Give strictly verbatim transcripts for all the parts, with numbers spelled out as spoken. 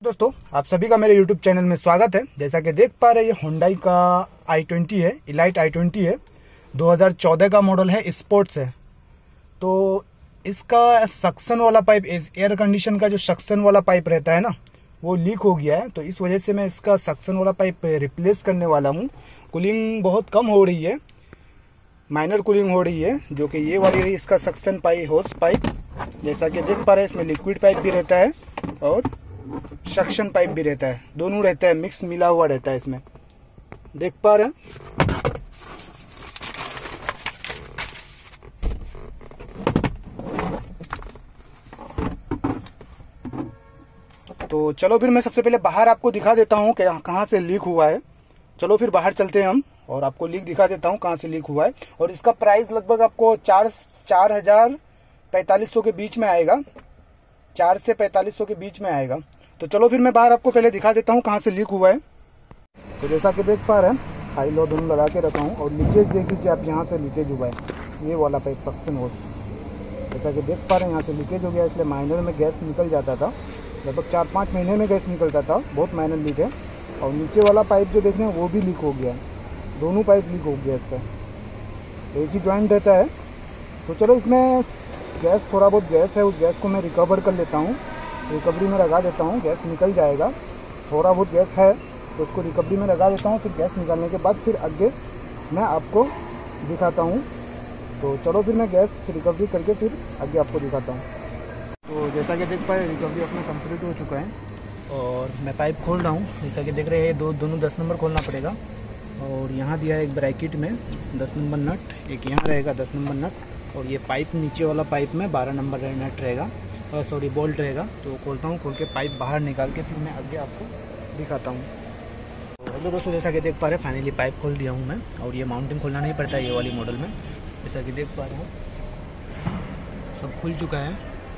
दोस्तों आप सभी का मेरे YouTube चैनल में स्वागत है। जैसा कि देख पा रहे हैं, ये Hyundai का आई ट्वेंटी है, इलाइट आई ट्वेंटी है, दो हज़ार चौदह का मॉडल है, स्पोर्ट्स है। तो इसका सक्शन वाला पाइप, एयर कंडीशन का जो सक्शन वाला पाइप रहता है ना, वो लीक हो गया है। तो इस वजह से मैं इसका सक्शन वाला पाइप रिप्लेस करने वाला हूँ। कूलिंग बहुत कम हो रही है, माइनर कूलिंग हो रही है, जो कि ये वाली है इसका सक्शन पाइप, होस पाइप। जैसा कि देख पा रहे हैं, इसमें लिक्विड पाइप भी रहता है और सक्शन पाइप भी रहता है, दोनों रहता है, मिक्स मिला हुआ रहता है इसमें, देख पा रहे हैं। तो चलो फिर मैं सबसे पहले बाहर आपको दिखा देता हूँ कि कहाँ से लीक हुआ है। चलो फिर बाहर चलते हैं हम और आपको लीक दिखा देता हूँ कहाँ से लीक हुआ है। और इसका प्राइस लगभग आपको चार चार हजार पैंतालीस सौ के बीच में आएगा, चार से पैंतालीस सौ के बीच में आएगा। तो चलो फिर मैं बाहर आपको पहले दिखा देता हूँ कहाँ से लीक हुआ है। तो जैसा कि देख पा रहे हैं, हाई लो दोनों लगा के रखा हूँ और लीकेज देख लीजिए आप, यहाँ से लीकेज हुआ है, ये वाला पाइप सक्शन हो। जैसा कि देख पा रहे हैं, यहाँ से लीकेज हो गया, इसलिए माइनर में गैस निकल जाता था, लगभग चार पाँच महीने में गैस निकलता था, बहुत माइनर लीक है। और नीचे वाला पाइप जो देख रहे हैं वो भी लीक हो गया, दोनों पाइप लीक हो गया, इसका एक ही जॉइंट रहता है। तो चलो इसमें गैस, थोड़ा बहुत गैस है, उस गैस को मैं रिकवर कर लेता हूँ, रिकवरी में लगा देता हूँ, गैस निकल जाएगा। थोड़ा बहुत गैस है तो उसको रिकवरी में लगा देता हूँ, फिर गैस निकालने के बाद फिर आगे मैं आपको दिखाता हूँ। तो चलो फिर मैं गैस रिकवरी करके फिर आगे आपको दिखाता हूँ। तो जैसा कि देख पाए, रिकवरी अपना कंप्लीट हो चुका है और मैं पाइप खोल रहा हूँ। जैसा कि देख रहे हैं, दो दोनों दस नंबर खोलना पड़ेगा। और यहाँ दिया है एक ब्रैकेट में दस नंबर नट, एक यहाँ रहेगा दस नंबर नट, और ये पाइप नीचे वाला पाइप में बारह नंबर नट रहेगा, और सॉरी बोल्ट रहेगा। तो खोलता हूँ, खोल के पाइप बाहर निकाल के फिर मैं आगे आपको दिखाता हूँ। तो हेलो दोस्तों, जैसा कि देख पा रहे हैं, फाइनली पाइप खोल दिया हूँ मैं। और ये माउंटिंग खोलना नहीं पड़ता है ये वाली मॉडल में। जैसा कि देख पा रहे हैं, सब खुल चुका है।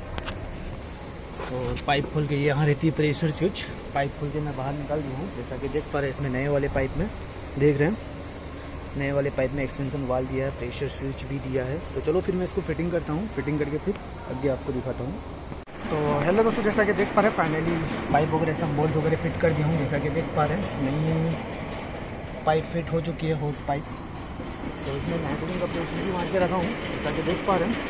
और पाइप खोल के यहाँ रहती है प्रेशर स्विच, पाइप खोल के मैं बाहर निकाल दिया हूँ। जैसा कि देख पा रहे हैं, इसमें नए वाले पाइप में देख रहे हैं, नए वाले पाइप में एक्सपेंशन वाल दिया है, प्रेशर स्विच भी दिया है। तो चलो फिर मैं इसको फिटिंग करता हूँ, फिटिंग करके फिर आगे आपको दिखाता हूँ। तो हेलो दोस्तों, जैसा कि देख पा रहे हैं, फाइनली पाइप वगैरह सब बोल्ट वगैरह फिट कर दिया हूँ। जैसा कि देख पा रहे हैं, नई पाइप फिट हो चुकी है, होस पाइप। तो इसमें नाइट्रोजन का प्रेशर भी मार के रखा हूँ। जैसा कि देख पा रहे हैं,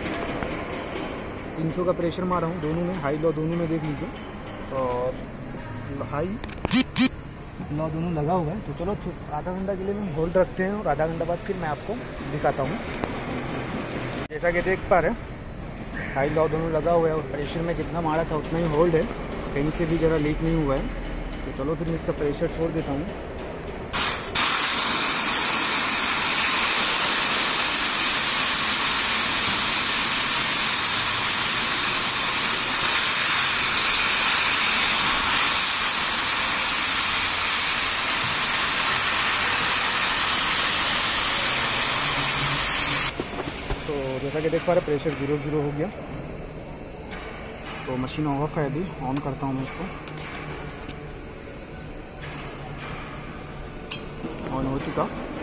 तीन सौ का प्रेशर मारा हूँ दोनों में, हाई लो दोनों में देख लीजिए। और हाई लो दोनों लगा हुआ है। तो चलो आधा घंटा के लिए हम होल्ड रखते हैं और आधा घंटा बाद फिर मैं आपको दिखाता हूँ। जैसा कि देख पा रहे हैं, हाई लो दोनों लगा हुआ है और प्रेशर में जितना मारा था उतना ही होल्ड है, कहीं से भी ज़रा लीक नहीं हुआ है। तो चलो फिर मैं इसका प्रेशर छोड़ देता हूँ। तो जैसा कि देख पा रहे, प्रेशर जीरो जीरो हो गया। तो मशीन ऑफ है, अभी ऑन करता हूँ मैं इसको। ऑन हो चुका,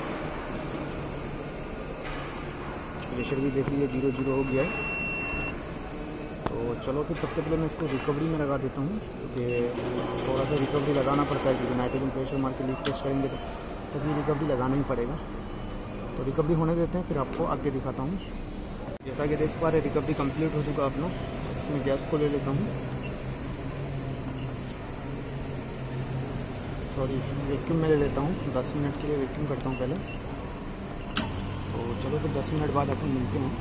प्रेशर भी देख लीजिए जीरो जीरो हो गया है। तो चलो फिर सबसे पहले मैं इसको रिकवरी में लगा देता हूँ, क्योंकि थोड़ा सा रिकवरी लगाना पड़ता है, क्योंकि नाइट्रोजन प्रेशर मार के लीक टेस्ट करेंगे तो फिर रिकवरी लगाना ही पड़ेगा। तो रिकवरी होने देते हैं, फिर आपको आगे दिखाता हूँ। जैसा कि देख पा रहे, रिकवरी कंप्लीट हो चुका अपना। इसमें गैस को ले लेता हूँ, सॉरी वैक्यूम में ले लेता हूँ, दस मिनट के लिए वैक्यूम करता हूँ पहले। तो चलो फिर दस मिनट बाद अपन मिलते हैं।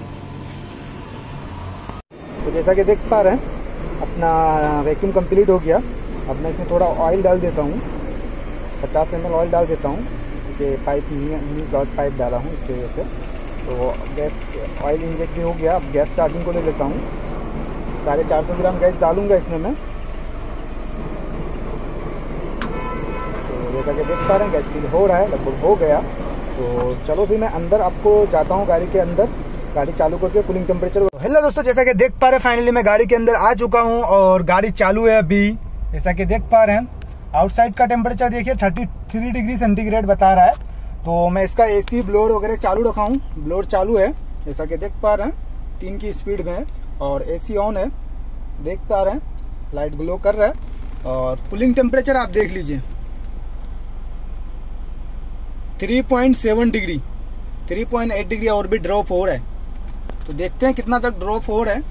तो जैसा कि देख पा रहे हैं, अपना वैक्यूम कंप्लीट हो गया। अब मैं इसमें थोड़ा ऑयल डाल देता हूँ, पचास एम एल ऑयल डाल देता हूँ, क्योंकि पाइप न्यू डॉट पाइप डाला हूँ इसकी वजह से। तो गैस ऑयल इंजेक्ट भी हो गया। अब गैस चार्जिंग को ले लेता हूँ, साढ़े चार सौ ग्राम गैस डालूंगा इसमें मैं। तो जैसा कि देख पा रहे हैं, गैस फिल हो रहा है, लगभग हो गया। तो चलो फिर मैं अंदर आपको जाता हूँ, गाड़ी के अंदर, गाड़ी चालू करके कूलिंग टेम्परेचर। हेलो दोस्तों, जैसा कि देख पा रहे हैं, फाइनली मैं गाड़ी के अंदर आ चुका हूँ और गाड़ी चालू है अभी। जैसा कि देख पा रहे हैं, आउटसाइड का टेम्परेचर देखिए थर्टी थ्री डिग्री सेंटीग्रेड बता रहा है। तो मैं इसका एसी ब्लोअर वगैरह चालू रखा हूँ, ब्लोअर चालू है। जैसा कि देख पा रहे हैं, तीन की स्पीड में है और एसी ऑन है, देख पा रहे हैं। लाइट ग्लो कर रहा है। और कूलिंग टेम्परेचर आप देख लीजिए three point seven degree, three point eight degree और भी ड्रॉप हो रहा है। तो देखते हैं कितना तक ड्रॉप हो रहा है।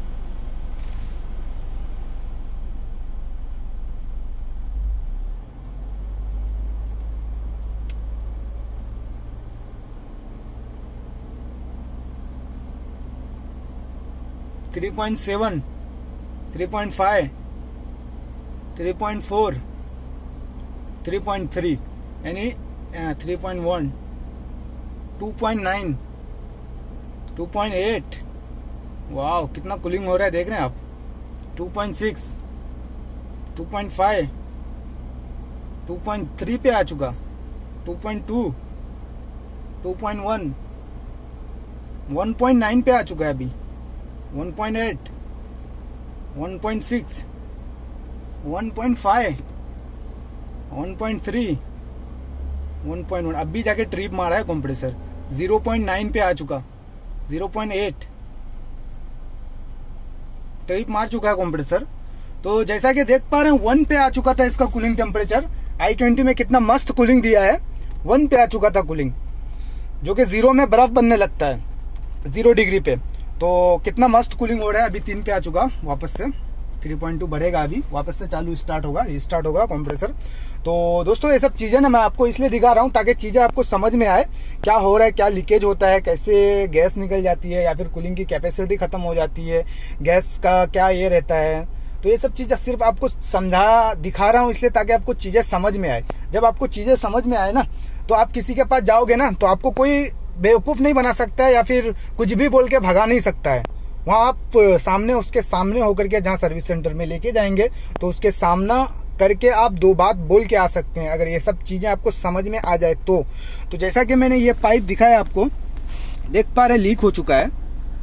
Three point seven, three point five, three point four, three point three, यानी three point one, two point nine, two point eight. वाह कितना कूलिंग हो रहा है देख रहे हैं आप। Two point six, two point five, two point three पे आ चुका, two point two, two point one, one point nine पे आ चुका है अभी, one point eight, one point six, one point five, one point three, one point one. अभी जाके ट्रिप मारा है कंप्रेसर, ज़ीरो पॉइंट नाइन पे आ चुका, ज़ीरो पॉइंट एट ट्रिप मार चुका है कंप्रेसर। तो जैसा कि देख पा रहे हैं वन पे आ चुका था इसका कूलिंग टेम्परेचर। आई ट्वेंटी में कितना मस्त कूलिंग दिया है, वन पे आ चुका था कूलिंग, जो कि जीरो में बर्फ बनने लगता है, जीरो डिग्री पे। तो कितना मस्त कूलिंग हो रहा है। अभी तीन पे आ चुका वापस से, थ्री पॉइंट टू बढ़ेगा, अभी वापस से चालू स्टार्ट होगा, रिस्टार्ट होगा कंप्रेसर। तो दोस्तों ये सब चीजें ना मैं आपको इसलिए दिखा रहा हूँ ताकि चीजें आपको समझ में आए, क्या हो रहा है, क्या लीकेज होता है, कैसे गैस निकल जाती है, या फिर कूलिंग की कैपेसिटी खत्म हो जाती है, गैस का क्या ये रहता है। तो ये सब चीजें सिर्फ आपको समझा दिखा रहा हूँ इसलिए ताकि आपको चीजें समझ में आए। जब आपको चीजें समझ में आए ना तो आप किसी के पास जाओगे ना तो आपको कोई बेवकूफ नहीं बना सकता है या फिर कुछ भी बोल के भगा नहीं सकता है। वहां आप सामने उसके सामने होकर के जहाँ सर्विस सेंटर में लेके जाएंगे तो उसके सामना करके आप दो बात बोल के आ सकते हैं, अगर ये सब चीजें आपको समझ में आ जाए तो। तो जैसा कि मैंने ये पाइप दिखाया आपको, देख पा रहे लीक हो चुका है,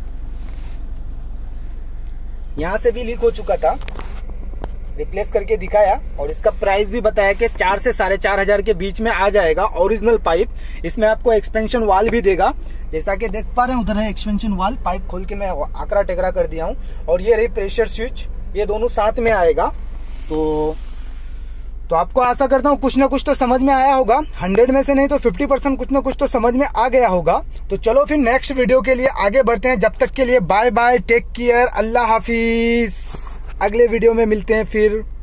यहां से भी लीक हो चुका था, रिप्लेस करके दिखाया और इसका प्राइस भी बताया कि चार से साढ़े चार हजार के बीच में आ जाएगा ओरिजिनल पाइप। इसमें आपको एक्सपेंशन वाल भी देगा, जैसा कि देख पा रहे हैं उधर है एक्सपेंशन वाल। पाइप खोल के मैं आकड़ा टेकड़ा कर दिया हूं और ये रही प्रेशर स्विच, ये दोनों साथ में आएगा। तो तो आपको आशा करता हूँ कुछ ना कुछ तो समझ में आया होगा, हंड्रेड में से नहीं तो फिफ्टी परसेंट कुछ ना कुछ तो समझ में आ गया होगा। तो चलो फिर नेक्स्ट वीडियो के लिए आगे बढ़ते हैं। जब तक के लिए बाय बाय, टेक केयर, अल्लाह हाफिज। अगले वीडियो में मिलते हैं फिर।